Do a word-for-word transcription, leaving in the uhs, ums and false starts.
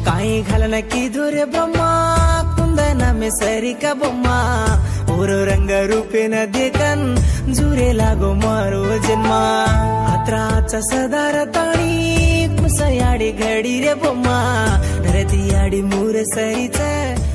काई घालना की धुरे ब्रह्मा कुंदना में सरी का बोम्मा ओरो रंग रूपे न देखन जुरे लागो मारो जन्मा आत्राचा सदार ताणी कुसयाडी घडी रे बोम्मा धरती आडी मूर सरीचा